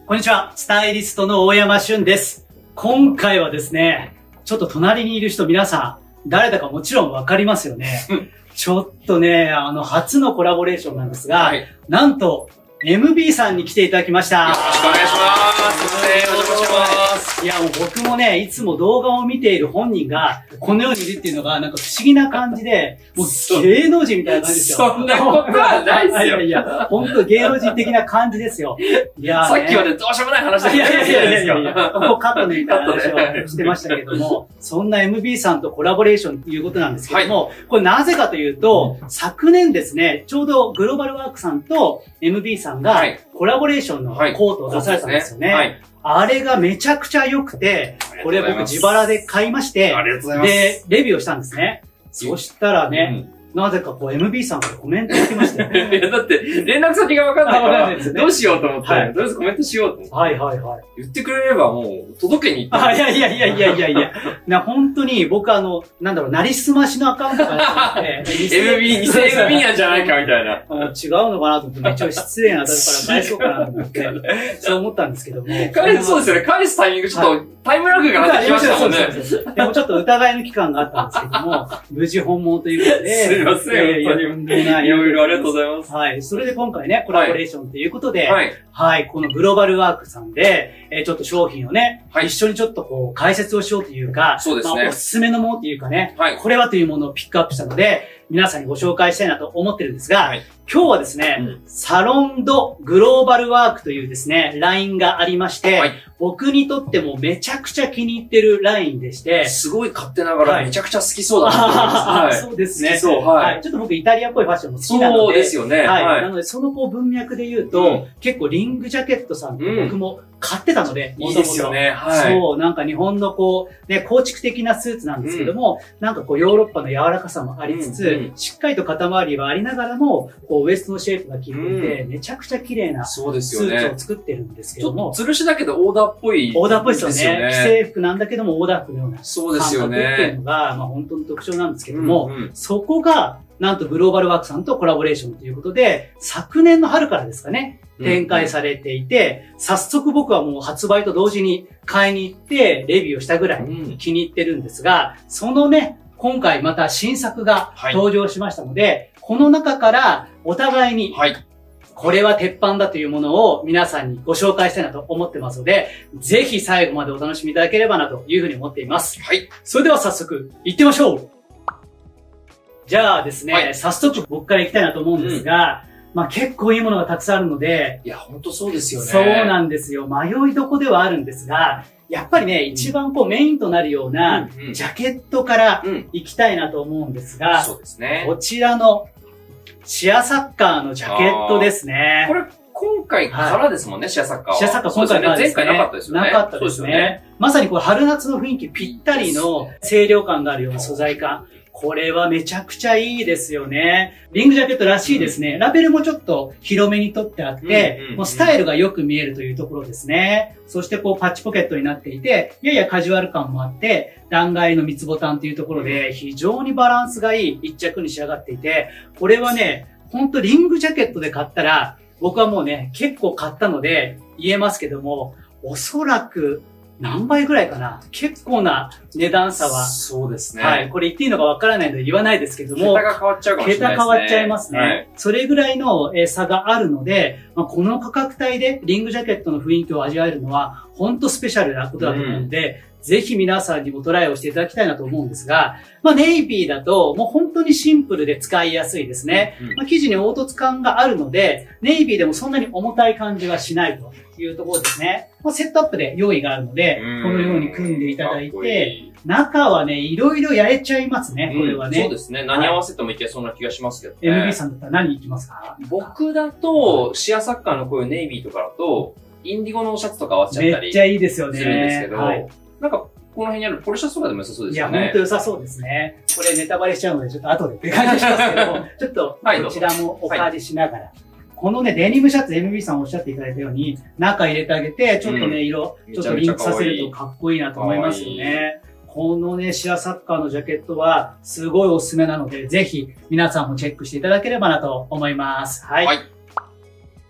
こんにちは、スタイリストの大山俊です。今回はですね、ちょっと隣にいる人皆さん、誰だかもちろんわかりますよね。ちょっとね、初のコラボレーションなんですが、はい、なんと、MB さんに来ていただきました。 よろしくお願いします。お邪魔します。 いや、もう僕もね、いつも動画を見ている本人が、このようにいるっていうのが、なんか不思議な感じで、もう芸能人みたいな感じですよ。 そんなことはないですよ。 いや、本当芸能人的な感じですよ。いや、 さっきまでどうしようもない話だったじゃないですか。 ここカットねみたいな話をしてましたけども、そんな MB さんとコラボレーションということなんですけども、これなぜかというと、昨年ですね、ちょうどグローバルワークさんと MB さんがコラボレーションのコートを出されたんですよね。あれがめちゃくちゃ良くて、これ僕自腹で買いまして、で、レビューをしたんですね。そしたらね、なぜかこう MB さんからコメントが来ましたよ。 いや、だって連絡先がわかんないから、どうしようと思って、とりあえずコメントしようと思って。 はいはいはい。 言ってくれればもう届けに行って。 いや、本当に僕なんだろう、なりすましのアカウントがあって、 MB、偽 MB なんじゃないかみたいな。 違うのかなと思って、めっちゃ失礼な当たるから返そうかなと思って、そう思ったんですけども。 そうですよね。返すタイミングちょっとタイムラグがあってきましたもんね。 でもちょっと疑いの期間があったんですけども、無事本物ということで。 すいません、本当に。いろいろありがとうございます。 はい。それで今回ね、コラボレーションということで、はい。このグローバルワークさんで、ちょっと商品をね、一緒にちょっとこう解説をしようというか、 そうですね。 おすすめのものというかね、これはというものをピックアップしたので、皆さんにご紹介したいなと思ってるんですが、今日はですね、サロンドグローバルワークというですね、ラインがありまして、僕にとってもめちゃくちゃ気に入ってるラインでして、 すごい勝手ながらめちゃくちゃ好きそうだなと思います。 そうですね。 好きそう。はい。 ちょっと僕イタリアっぽいファッションも好きなので。 そうですよね。 はい。なので、そのこう文脈で言うと、結構リングジャケットさんと僕も買ってたので、 いいですよね。はい。 そう、なんか日本のこう、ね、構築的なスーツなんですけども、なんかこうヨーロッパの柔らかさもありつつ、しっかりと肩周りはありながらも、こうウエストのシェイプが効いていて、めちゃくちゃ綺麗なスーツを作ってるんですけども。 ちょっと吊るしだけどオーダーっぽい。 オーダーっぽいですよね。既製服なんだけどもオーダー服のようなそうですよね。 っていうのが、まあ本当の特徴なんですけども、そこが、なんとグローバルワークさんとコラボレーションということで、昨年の春からですかね、展開されていて、早速僕はもう発売と同時に買いに行ってレビューをしたぐらい気に入ってるんですが、そのね、今回また新作が登場しましたので、この中からお互いに、これは鉄板だというものを皆さんにご紹介したいなと思ってますので、ぜひ最後までお楽しみいただければなというふうに思っています。それでは早速行ってみましょう。じゃあですね、早速僕から行きたいなと思うんですが、まあ結構いいものがたくさんあるので、 いや、ほんとそうですよね。 そうなんですよ。迷いどこではあるんですが、やっぱりね、一番こうメインとなるようなジャケットから行きたいなと思うんですが、 そうですね。 こちらのシアサッカーのジャケットですね。 これ今回からですもんね、シアサッカーは。 シアサッカー今回からですね。 前回なかったですよね。 なかったですね。まさにこれ春夏の雰囲気ぴったりの清涼感があるような素材感。これはめちゃくちゃいいですよね。リングジャケットらしいですね。ラベルもちょっと広めに取ってあって、もうスタイルがよく見えるというところですね。そしてこうパッチポケットになっていて、ややカジュアル感もあって、段階の三つボタンというところで非常にバランスがいい一着に仕上がっていて、これはね、ほんとリングジャケットで買ったら、僕はもうね、結構買ったので言えますけども、おそらく何倍ぐらいかな、結構な値段差は。 そうですね。 はい。これ言っていいのかわからないので言わないですけども。 桁が変わっちゃうかもしれないですね。 桁変わっちゃいますね。それぐらいの差があるので、この価格帯でリングジャケットの雰囲気を味わえるのは、本当スペシャルなことだと思うので、ぜひ皆さんにもトライをしていただきたいなと思うんですが、ネイビーだともう本当にシンプルで使いやすいですね。生地に凹凸感があるので、ネイビーでもそんなに重たい感じはしないというところですね。セットアップで用意があるので、このように組んでいただいて、中はね、いろいろやれちゃいますね、これはね。 そうですね。何合わせてもいけそうな気がしますけどね。 MB さんだったら何いきますか？ 僕だと、シアサッカーのこういうネイビーとかだと、インディゴのシャツとか合わせちゃったり。 めっちゃいいですよね。 するんですけど、なんか、この辺にあるポロシャツとかでも良さそうですよね。 いや、ほんと良さそうですね。これネタバレしちゃうので、ちょっと後でって感じしますけども、ちょっとこちらもお借りしながら。このね、デニムシャツ MB さんおっしゃっていただいたように、中入れてあげて、ちょっとね、色、ちょっとリンクさせるとかっこいいなと思いますよね。このね、シアサッカーのジャケットは、すごいおすすめなので、ぜひ、皆さんもチェックしていただければなと思います。はい。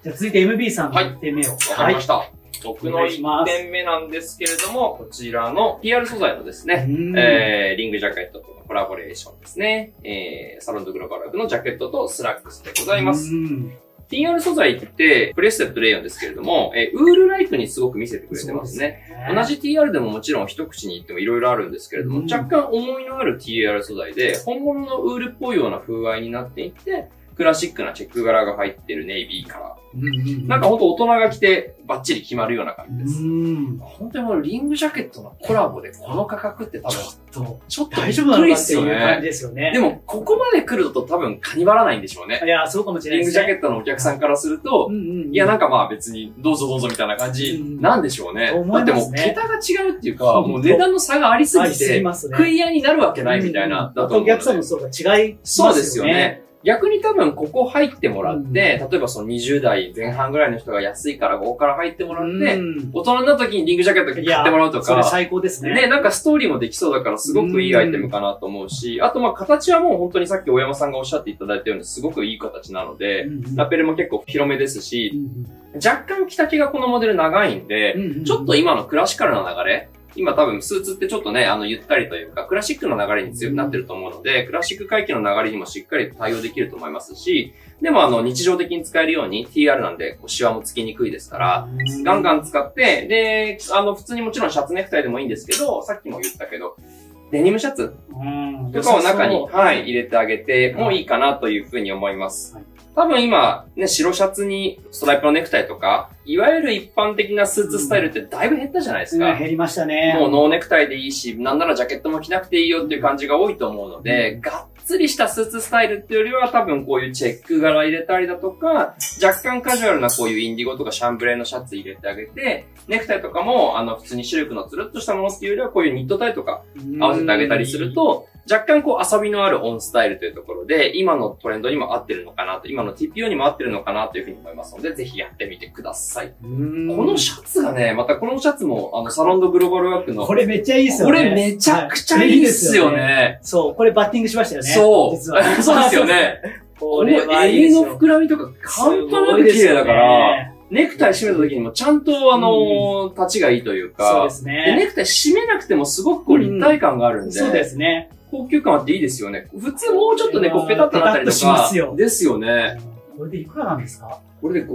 じゃあ続いて MB さんの1点目を。 わかりました。僕の1点目なんですけれども、こちらの TR 素材のですね、リングジャケットとのコラボレーションですね。サロンドグローバルワークのジャケットとスラックスでございます。TR 素材ってプレステッドレイヨンですけれども、ウールライクにすごく見せてくれてますね。同じ TR でももちろん一口に言っても色々あるんですけれども、若干重みのある TR 素材で、本物のウールっぽいような風合いになっていて、クラシックなチェック柄が入っているネイビーカラー。なんかほんと大人が着てバッチリ決まるような感じです。本当にこのリングジャケットのコラボでこの価格って多分、ちょっと大丈夫なのかっていう感じですよね。でも、ここまで来ると多分カニバらないんでしょうね。 いや、そうかもしれないですね。 リングジャケットのお客さんからすると、いや、なんかまあ別にどうぞどうぞみたいな感じなんでしょうね。だってもう桁が違うっていうか、もう値段の差がありすぎて、食い合いになるわけないみたいな、だと思う。 お客さんもそうか違いますよね。 そうですよね。逆に多分ここ入ってもらって、例えばその20代前半ぐらいの人が安いからここから入ってもらって、大人になった時にリングジャケット買ってもらうとか。 それ最高ですね。 ね、なんかストーリーもできそうだからすごくいいアイテムかなと思うし、あとまあ形はもう本当にさっき大山さんがおっしゃっていただいたようにすごくいい形なので、ラペルも結構広めですし、若干着丈がこのモデル長いんで、ちょっと今のクラシカルな流れ、今多分スーツってちょっとね、ゆったりというか、クラシックの流れに強くなってると思うので、クラシック回帰の流れにもしっかり対応できると思いますし、でも日常的に使えるように TR なんで、シワもつきにくいですから、ガンガン使って、で、普通にもちろんシャツネクタイでもいいんですけど、さっきも言ったけど、デニムシャツとかを中に、入れてあげてもいいかなというふうに思います。多分今、ね、白シャツにストライプのネクタイとか、いわゆる一般的なスーツスタイルってだいぶ減ったじゃないですか。 減りましたね。 もうノーネクタイでいいし、なんならジャケットも着なくていいよっていう感じが多いと思うので、がっつりしたスーツスタイルっていうよりは多分こういうチェック柄入れたりだとか、若干カジュアルなこういうインディゴとかシャンブレーのシャツ入れてあげて、ネクタイとかも普通にシルクのつるっとしたものっていうよりはこういうニットタイとか合わせてあげたりすると、若干こう遊びのあるオンスタイルというところで、今のトレンドにも合ってるのかなと、今の TPO にも合ってるのかなというふうに思いますので、ぜひやってみてください。このシャツがね、またこのシャツもサロンドグローバルワークの。 これめっちゃいいですよね。 これめちゃくちゃいいですよね。 そう、これバッティングしましたよね。 そう。実はそうですよね。これ襟の膨らみとか半端なく綺麗だから、ネクタイ締めた時にもちゃんと立ちがいいというか、 そうですね。 ネクタイ締めなくてもすごくこう立体感があるんで、 そうですね。 高級感あっていいですよね。普通もうちょっとね、こうペタッとなったりとか。ですよね。 これでいくらなんですか？ これで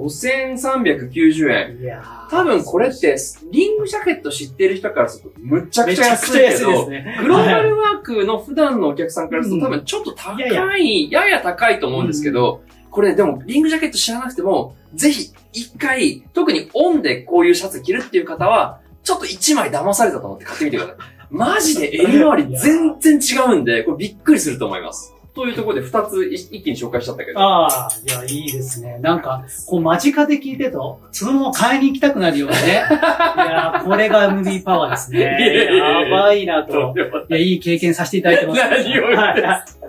5390円。いや多分これって、リングジャケット知ってる人からするとむちゃくちゃ安いけど、グローバルワークの普段のお客さんからすると多分ちょっと高い、やや高いと思うんですけど、これでもリングジャケット知らなくても、ぜひ一回、特にオンでこういうシャツ着るっていう方は、ちょっと1枚騙されたと思って買ってみてください。マジで襟回り全然違うんで、これびっくりすると思います。というところで2つ一気に紹介しちゃったけど。 ああ、いや、いいですね。なんか、こう間近で聞いてると、そのまま買いに行きたくなるようなね。いや、これが MB パワーですね。やばいなと。いや、いい経験させていただいてます。 何を言って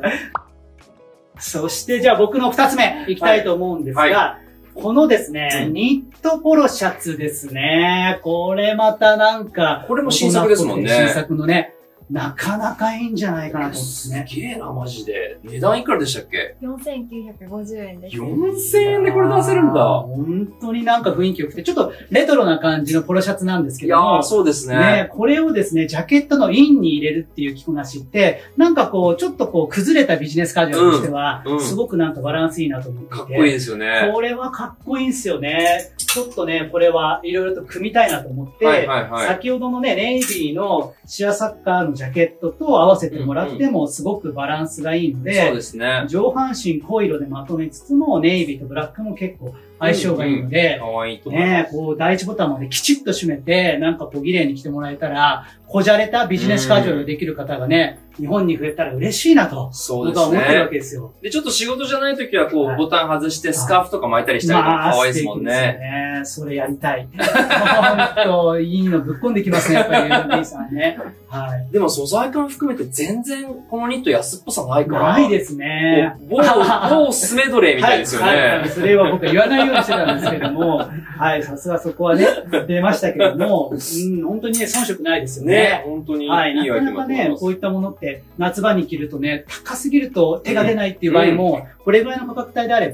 そして、じゃあ僕の2つ目いきたいと思うんですが、このですね、ニットポロシャツですね。これまたなんか、 これも新作ですもんね。 新作のね。なかなかいいんじゃないかなと思うんですね。 すげえな、マジで。値段いくらでしたっけ？ 4950 円です。 4000円でこれ出せるんだ。 本当になんか雰囲気良くて、ちょっとレトロな感じのポロシャツなんですけども。 いやー、そうですね。 ね、これをですね、ジャケットのインに入れるっていう着こなしって、なんかこう、ちょっとこう、崩れたビジネスカジュアルとしては、すごくなんかバランスいいなと思ってて。 かっこいいですよね。 これはかっこいいんですよね。ちょっとね、これはいろいろと組みたいなと思って、先ほどのね、ネイビーのシアサッカーのジャケットと合わせてもらってもすごくバランスがいいので、 そうですね。 上半身濃い色でまとめつつも、ネイビーとブラックも結構相性がいいので、 かわいいと思います。 ね、こう第一ボタンまできちっと締めて、なんかこう綺麗に着てもらえたら、こじゃれたビジネスカジュアルできる方がね、日本に増えたら嬉しいなと、僕は思ってるわけですよ。 で、ちょっと仕事じゃないときはこう、ボタン外してスカーフとか巻いたりしたりとか可愛いですもんね。 それやりたい。ほんと、いいのぶっこんできますね、やっぱり MB さんね。はい。 でも素材感含めて全然このニット安っぽさないから。 ないですね。 某スメドレーみたいですよね。 はい、それは僕は言わないようにしてたんですけども、はい、さすがそこはね、出ましたけども、本当にね、遜色ないですよね。 本当にいいアイテムだと思います。なかなかね、こういったものって夏場に着るとね、高すぎると手が出ないっていう場合も、これぐらいの価格帯であれば、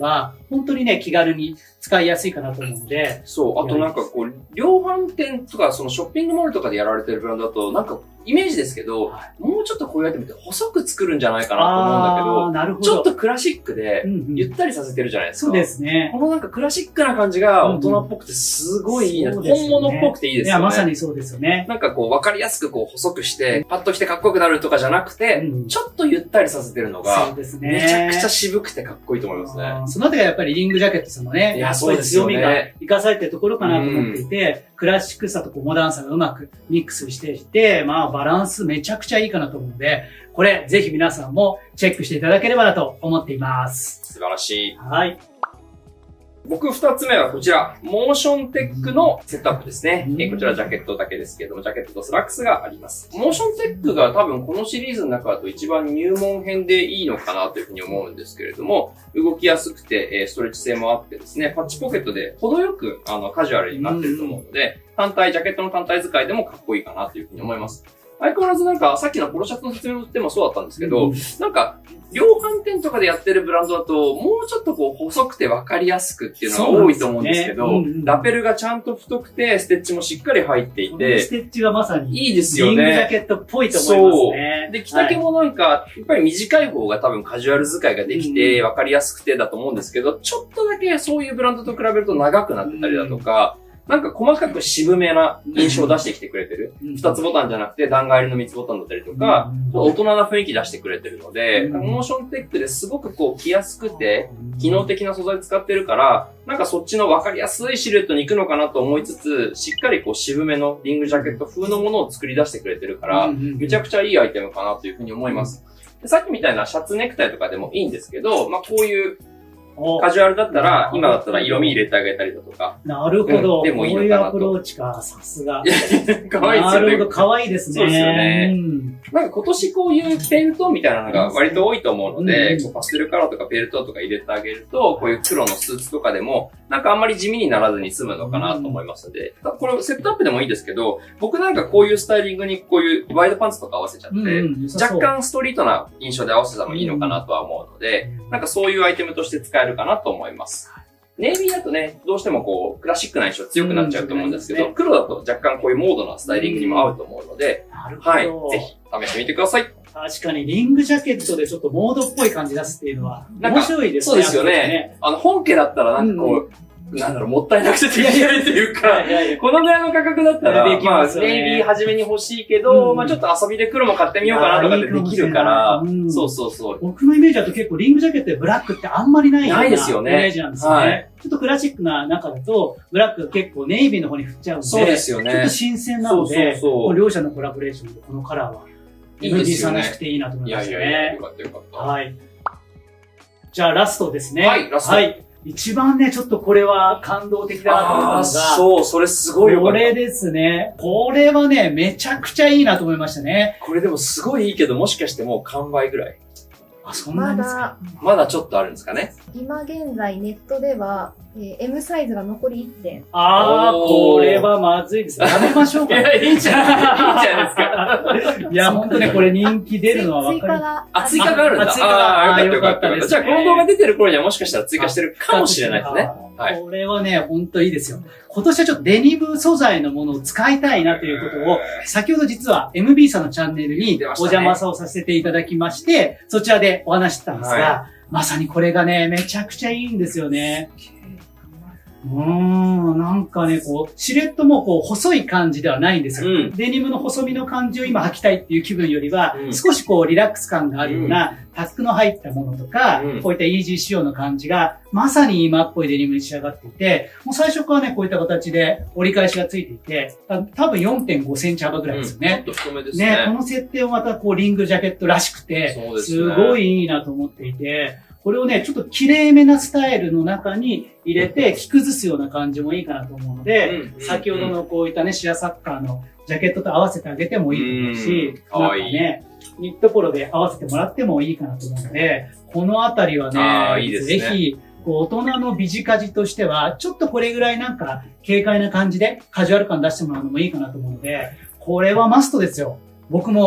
本当にね、気軽に使いやすいかなと思うので。 そう。あとなんかこう、量販店とか、そのショッピングモールとかでやられてるブランドだと、なんか、イメージですけど、もうちょっとこうやってみて細く作るんじゃないかなと思うんだけど、 なるほど。 ちょっとクラシックで、ゆったりさせてるじゃないですか。 そうですね。 このなんかクラシックな感じが大人っぽくてすごいいいな。本物っぽくていいですよね。いや、 まさにそうですよね。 なんかこう、わかりやすくこう、細くして、パッと着てかっこよくなるとかじゃなくて、ちょっとゆったりさせてるのが、 そうですね。 めちゃくちゃ渋くてかっこいいと思いますね。 そのあたりがやっぱりリングジャケットさんのね、そうです強みが生かされてるところかなと思っていて、クラシックさとこうモダンさがうまくミックスしていて、まあバランスめちゃくちゃいいかなと思うので、これぜひ皆さんもチェックしていただければなと思っています。 素晴らしい。 はい。 僕二つ目はこちら、モーションテックのセットアップですね。こちらジャケットだけですけども、ジャケットとスラックスがあります。モーションテックが多分このシリーズの中だと一番入門編でいいのかなというふうに思うんですけれども、動きやすくて、ストレッチ性もあってですね、パッチポケットで程よくカジュアルになってると思うので、ジャケットの単体使いでもかっこいいかなというふうに思います。相変わらずなんか、さっきのポロシャツの説明でもそうだったんですけど、なんか、量販店とかでやってるブランドだと、もうちょっとこう、細くて分かりやすくっていうのが多いと思うんですけど、ラペルがちゃんと太くて、ステッチもしっかり入っていて、 ステッチがまさに、 いいですよね。 リングジャケットっぽいと思いますね。 そう。で、着丈もなんか、やっぱり短い方が多分カジュアル使いができて、分かりやすくてだと思うんですけど、ちょっとだけそういうブランドと比べると長くなってたりだとか、なんか細かく渋めな印象を出してきてくれてる。二つボタンじゃなくて段階入りの三つボタンだったりとか、大人な雰囲気出してくれてるので、モーションテックですごくこう着やすくて、機能的な素材使ってるから、なんかそっちの分かりやすいシルエットに行くのかなと思いつつ、しっかりこう渋めのリングジャケット風のものを作り出してくれてるから、めちゃくちゃいいアイテムかなというふうに思います。でさっきみたいなシャツネクタイとかでもいいんですけど、まあこういうカジュアルだったら、今だったら色味入れてあげたりだとか。 なるほど。 でもいいのかなと。 こういうアプローチか、さすが。 かわいいですよね。 なるほど、かわいいですね。 そうですよね。なんか今年こういうペントみたいなのが割と多いと思うので、パステルカラーとかペルトとか入れてあげると、こういう黒のスーツとかでも、なんかあんまり地味にならずに済むのかなと思いますので、これセットアップでもいいですけど、僕なんかこういうスタイリングにこういうワイドパンツとか合わせちゃって、若干ストリートな印象で合わせたのもいいのかなとは思うので、なんかそういうアイテムとして使えるかなと思います。ネイビーだとね、どうしてもこう、クラシックな印象強くなっちゃうと思うんですけど、黒だと若干こういうモードなスタイリングにも合うと思うので、はい、ぜひ試してみてください。 確かにリングジャケットでちょっとモードっぽい感じ出すっていうのは面白いですね。 そうですよね。本家だったらなんかこう、なんだろう、もったいなくてできないというか、このぐらいの価格だったら、まあ、ネイビー初めに欲しいけど、まあちょっと遊びで黒も買ってみようかなとかってできるから、そうそうそう。 僕のイメージだと結構リングジャケットでブラックってあんまりないようなイメージなんですよね。ちょっとクラシックな中だと、ブラック結構ネイビーの方に振っちゃうんで、 そうですよね。 ちょっと新鮮なので、両者のコラボレーションでこのカラーは、いいですよね。さなくていいなと思いましたね。 いや、よかったよかった。 はい。じゃあラストですね。 はい、ラスト。はい。 一番ね、ちょっとこれは感動的だなと思うのが、 そう、それすごいよかった。 これですね。これはね、めちゃくちゃいいなと思いましたね。 これでもすごいいいけど、もしかしてもう完売ぐらい。 あ、そんなにですか？ まだちょっとあるんですかね。 今現在ネットでは、M サイズが残り1点。 ああ、これはまずいです。やめましょうか。 いや、いいんじゃないですか。 いや、ほんとね、これ人気出るのは分かる。 追加があるんだ。 追加が。 よかったです。じゃあ、この動画出てる頃にはもしかしたら追加してるかもしれないですね。 はい。これはね、ほんといいですよ。今年はちょっとデニム素材のものを使いたいなということを、先ほど実は MB さんのチャンネルにお邪魔をさせていただきまして、そちらでお話してたんですが、まさにこれがね、めちゃくちゃいいんですよね。なんかね、こう、シルエットもこう、細い感じではないんですよ。デニムの細身の感じを今履きたいっていう気分よりは、少しこう、リラックス感があるような、タックの入ったものとか、こういったイージー仕様の感じが、まさに今っぽいデニムに仕上がっていて、もう最初からね、こういった形で折り返しがついていて、多分 4.5 センチ幅ぐらいですよね。 ちょっと太めですね。 ね、この設定をまたこう、リングジャケットらしくて、すごいいいなと思っていて、これをね、ちょっと綺麗めなスタイルの中に入れて着崩すような感じもいいかなと思うので、先ほどのこういったね、シアサッカーのジャケットと合わせてあげてもいいと思うし、なんかね、ニットポロで合わせてもらってもいいかなと思うので、このあたりはね、ぜひ、大人のビジカジとしては、ちょっとこれぐらいなんか軽快な感じでカジュアル感出してもらうのもいいかなと思うので、これはマストですよ。僕も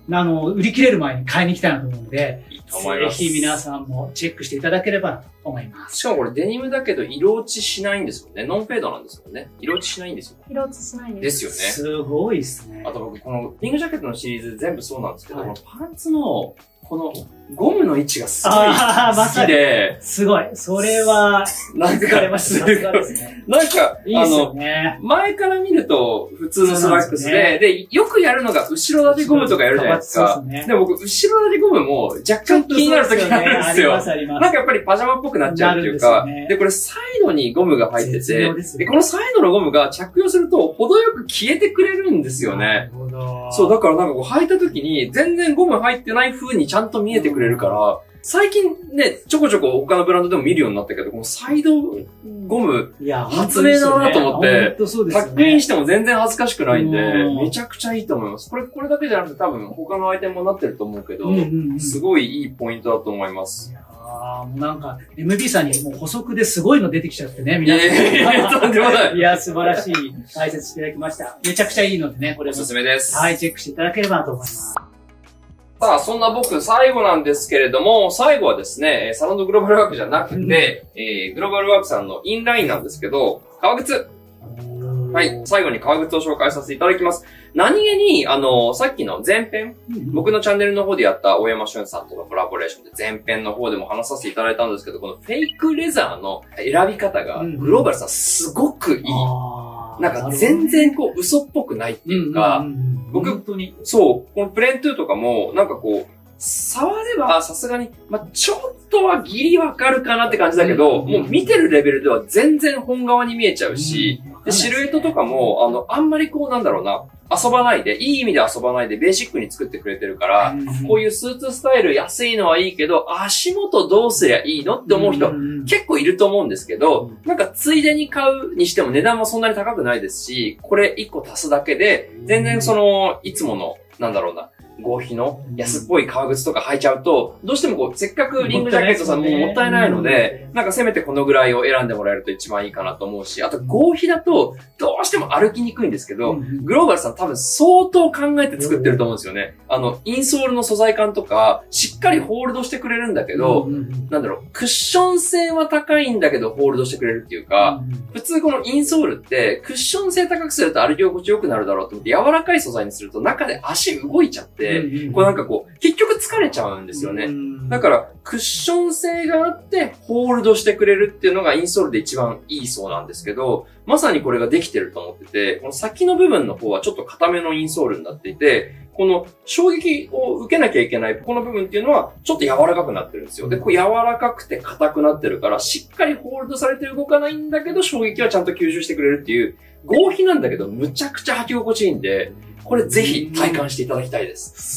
売り切れる前に買いに行きたいなと思うので、 いいと思います。 ぜひ皆さんもチェックしていただければなと思います。 しかもこれデニムだけど色落ちしないんですよね。ノンフェードなんですよね。色落ちしないんですよ。 色落ちしないです。 ですよね。 すごいですね。 あと僕、このリングジャケットのシリーズ全部そうなんですけど、このパンツの、このゴムの位置がすごい好きで、 すごい。それは、 なんか、 なんか、 いいですよね。前から見ると普通のスラックスで、で、よくやるのが後ろ立てゴムとかやるじゃないですか。でも僕、後ろ立てゴムも若干気になる時があるんですよ。なんかやっぱりパジャマっぽくなっちゃうっていうか、で、これサイドにゴムが入ってて、で、このサイドのゴムが着用すると程よく消えてくれるんですよね。そう、だからなんかこう履いた時に全然ゴム入ってない風にちゃんと見えてくれるから、最近ね、ちょこちょこ他のブランドでも見るようになったけど、このサイドゴム、発明だなと思って、タックインしても全然恥ずかしくないんで、めちゃくちゃいいと思います。これだけじゃなくて多分他のアイテムもなってると思うけど、すごいいいポイントだと思います。 もうなんか、MB さんにもう補足ですごいの出てきちゃってね、皆さん。 とんでもない。 いや、素晴らしい解説していただきました。めちゃくちゃいいのでね、これも。 おすすめです。 はい、チェックしていただければなと思います。 さあ、そんな僕、最後なんですけれども、最後はですね、サロンドグローバルワークじゃなくて、グローバルワークさんのインラインなんですけど、革靴。はい。最後に革靴を紹介させていただきます。何気に、さっきの前編、僕のチャンネルの方でやった大山俊さんとのコラボレーションで前編の方でも話させていただいたんですけど、このフェイクレザーの選び方が、グローバルさんすごくいい。なんか全然こう嘘っぽくないっていうか、僕、そう、このプレーントゥーとかも、なんかこう、触ればさすがに、ちょっとはギリわかるかなって感じだけど、もう見てるレベルでは全然本側に見えちゃうし、でシルエットとかも、あんまりこうなんだろうな、遊ばないで、いい意味で遊ばないでベーシックに作ってくれてるから、こういうスーツスタイル安いのはいいけど、足元どうすりゃいいのって思う人結構いると思うんですけど、なんかついでに買うにしても値段もそんなに高くないですし、これ1個足すだけで、全然いつもの、なんだろうな、合皮の安っぽい革靴とか履いちゃうと、どうしてもこう、せっかくリングジャケットさんももったいないので、なんかせめてこのぐらいを選んでもらえると一番いいかなと思うし、あと合皮だと、どうしても歩きにくいんですけど、グローバルさん多分相当考えて作ってると思うんですよね。インソールの素材感とか、しっかりホールドしてくれるんだけど、なんだろう、クッション性は高いんだけどホールドしてくれるっていうか、普通このインソールってクッション性高くすると歩き心地良くなるだろうと思って柔らかい素材にすると中で足動いちゃって、こうなんかこう、結局疲れちゃうんですよね。だから、クッション性があって、ホールドしてくれるっていうのがインソールで一番いいそうなんですけど、まさにこれができてると思ってて、この先の部分の方はちょっと硬めのインソールになっていて、この衝撃を受けなきゃいけないこの部分っていうのはちょっと柔らかくなってるんですよ。で、こう柔らかくて硬くなってるから、しっかりホールドされて動かないんだけど、衝撃はちゃんと吸収してくれるっていう、合皮なんだけど、むちゃくちゃ履き心地いいんで、これぜひ体感していただきたいです。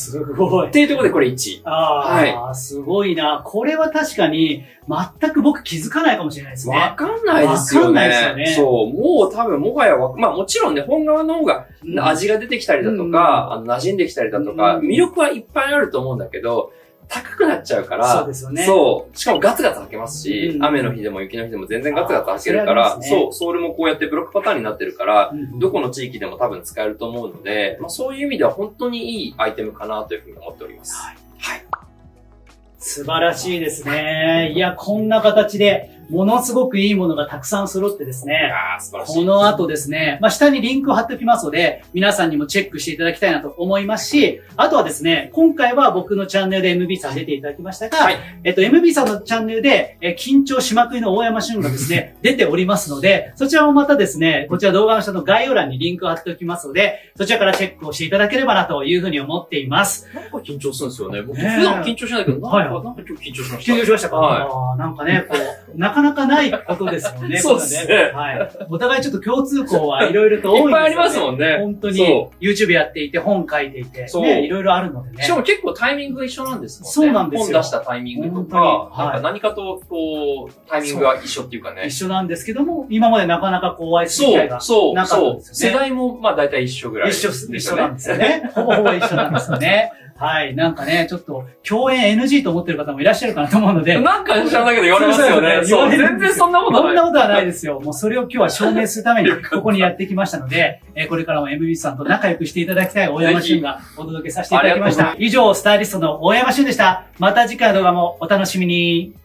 すごい。 っていうところでこれ1位。 はい。すごいな。これは確かに全く僕気づかないかもしれないですね。 わかんないですよね。わかんないですよね。そう。もう多分もはやもちろんね、本側の方が味が出てきたりだとか、馴染んできたりだとか、魅力はいっぱいあると思うんだけど、高くなっちゃうから、 そうですよね。 そう。しかもガツガツ履けますし、雨の日でも雪の日でも全然ガツガツ履けるから、そう、ソールもこうやってブロックパターンになってるから、どこの地域でも多分使えると思うので、そういう意味では本当にいいアイテムかなというふうに思っております。はい。 素晴らしいですね。いや、こんな形で、ものすごくいいものがたくさん揃ってですね。 素晴らしい。 この後ですね、下にリンクを貼っておきますので、皆さんにもチェックしていただきたいなと思いますし、あとはですね、今回は僕のチャンネルで MB さん出ていただきましたが、MB さんのチャンネルで、緊張しまくりの大山俊がですね、出ておりますので、そちらもまたですね、こちら動画の下の概要欄にリンクを貼っておきますので、そちらからチェックをしていただければなというふうに思っています。 なんか緊張するんですよね。僕普段緊張しないけど、なんか今日緊張しました。 緊張しましたか？なんかね、こう、なかなかないことですよね。 そうですね。 はい。お互いちょっと共通項はいろいろと多いんですよね。 いっぱいありますもんね。 本当に。YouTube やっていて、本書いていて、ね、いろいろあるのでね。 しかも結構タイミングが一緒なんですもんね。 そうなんですよ。 本出したタイミングとか、何かとこう、タイミングが一緒っていうかね。 一緒なんですけども、今までなかなかこうお会いする機会がなかったんですよね。 世代も大体一緒ぐらい。 一緒なんですよね。ほぼほぼ一緒なんですよね。 はい。なんかね、ちょっと、共演 NG と思ってる方もいらっしゃるかなと思うので。 なんか知らないけど言われますよね。そう、全然そんなことない。 そんなことはないですよ。もうそれを今日は証明するために、ここにやってきましたので、これからも MB さんと仲良くしていただきたい大山俊がお届けさせていただきました。以上、スタイリストの大山俊でした。また次回の動画もお楽しみに。